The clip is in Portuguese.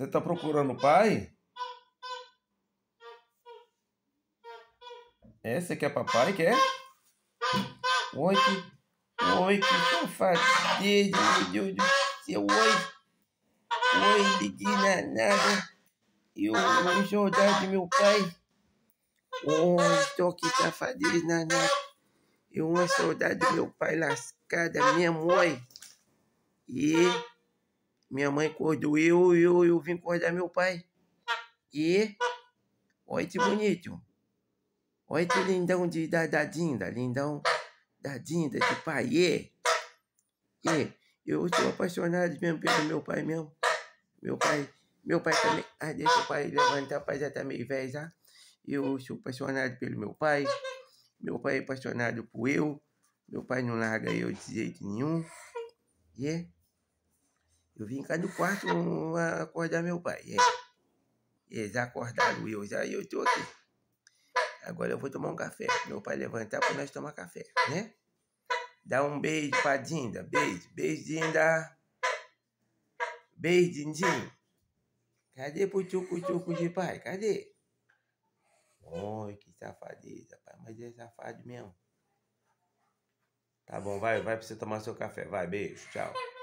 Você tá procurando o pai? É, você quer papai, quer? Oi, que safadeza, meu Deus do céu, oi, liguei nada. Eu vou saudade de meu pai. Tô que safadeza, nada. Eu uma saudade do meu pai lascada mesmo, oi. E minha mãe acordou eu vim acordar meu pai. E, olha que bonito. Olha que lindão de dadinho, lindão, dadinho de pai, eu sou apaixonado mesmo pelo meu pai mesmo. Meu pai também. Ah, deixa o pai levantar, o pai já tá meio velho já. Eu sou apaixonado pelo meu pai. Meu pai é apaixonado por eu. Meu pai não larga eu de jeito nenhum. Eu vim cá do quarto acordar meu pai. Já acordaram eu tô aqui. Agora eu vou tomar um café. Meu pai levantar pra nós tomar café, né? Dá um beijo pra Dinda. Beijo, Dinda. Beijo, Dindinho. Cadê pro tchucu de pai? Cadê? Oi, que safadeza, pai. Mas é safado mesmo. Tá bom, vai pra você tomar seu café. Vai, beijo, tchau.